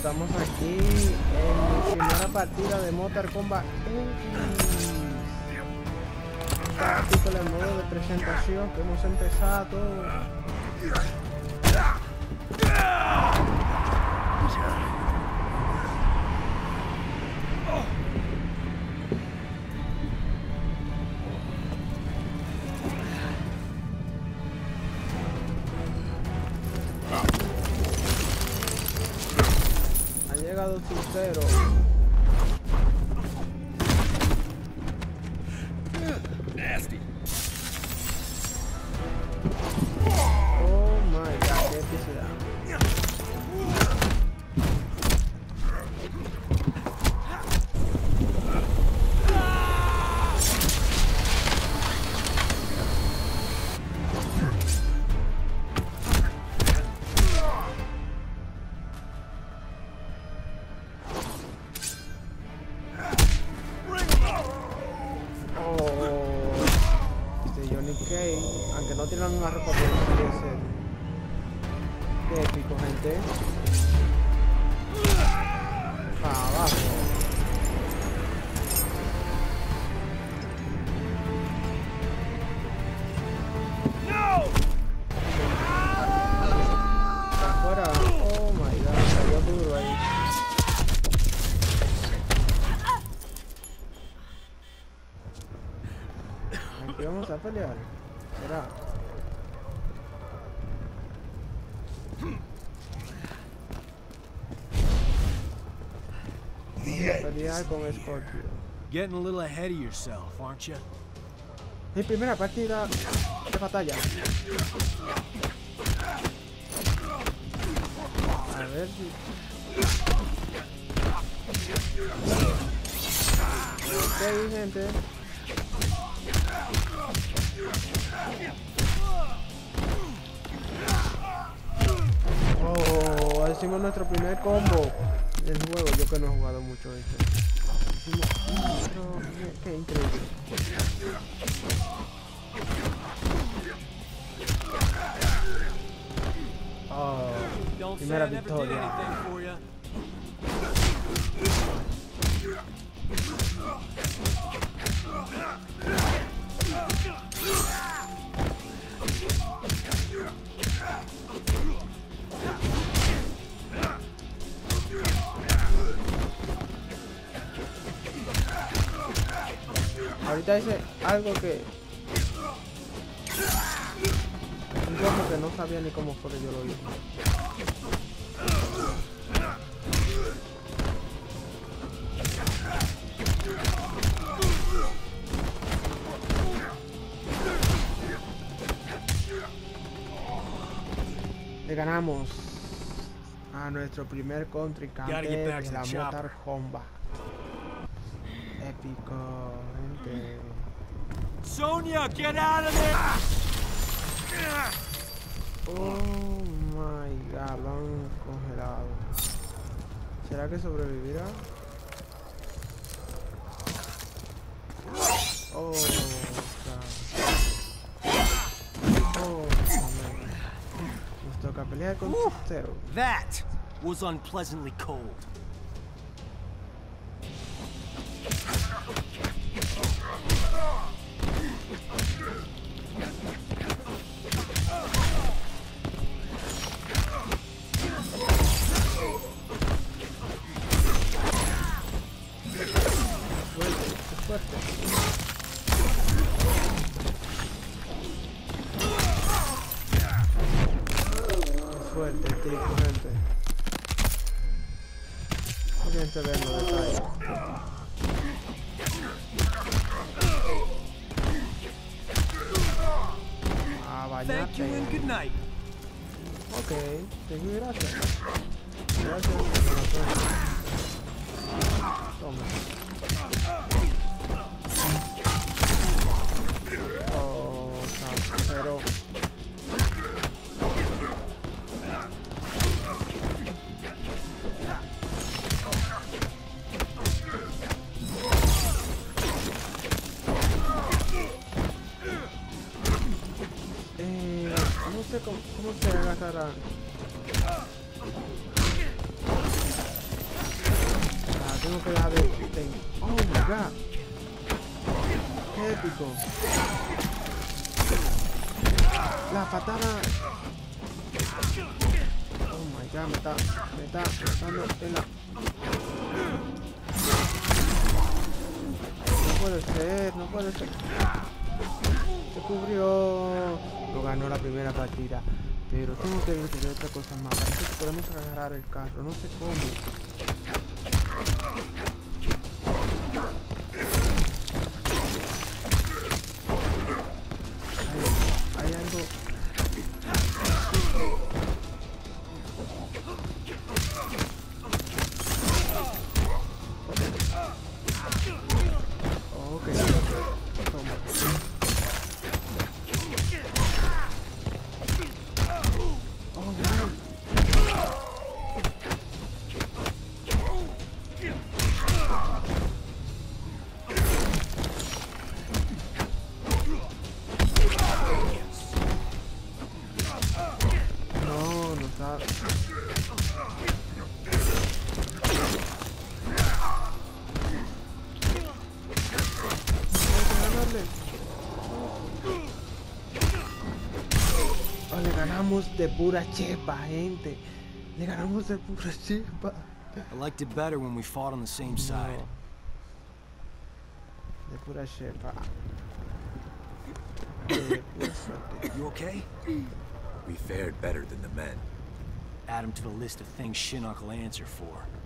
estamos aquí en mi primera partida de Mortal Kombat X. Aquí con el modo de presentación que hemos empezado. Ha llegado el crucero. Nasty. Oh my god, qué epicidad. Aunque no tienen una ropa puede ser. Qué épico, gente. Abajo. No. Afuera. Oh my god, salió duro ahí. Aquí vamos a pelear. ¿Será? Vamos a pelear con Scorpio. Getting a little ahead of yourself, aren't you? Mi primera partida de batalla. A ver si... Ok, gente. Oh, hicimos nuestro primer combo del juego. Yo que no he jugado mucho este. Hicimos qué increíble. Oh, primera victoria. Ahorita dice algo que como que no sabía ni cómo fue que yo lo hice. Le ganamos a nuestro primer contrincante de la Mortal Kombat. Épico, gente. Sonya, get out of there! Oh my god, lo han congelado. ¿Será que sobrevivirá? Oh, god. Oh, nos toca pelear con Zero. That was unpleasantly cold. Fuerte el tipo, gente. Fíjense ver los detalles. Ah, Thank you and good night. Ok, thank you, gracias. Gracias por la suerte. Toma. Oh, pero... no sé cómo se agarrará. tengo que dejar de... Oh my god. Qué épico. La patada. Oh my god, me está matando en la... No puede ser. Se cubrió. No ganó la primera partida. Pero tengo que ver otra cosa más. Parece que podemos agarrar el carro. No sé cómo. Hay algo. Ok. Toma. Oh, no. No, no está. Oh, le ganamos de pura chepa, gente. Le ganamos de pura chepa. I liked it better when we fought on the same side. De pura chepa. De pura suerte. You okay? We fared better than the men. Add him to the list of things Shinnok will answer for.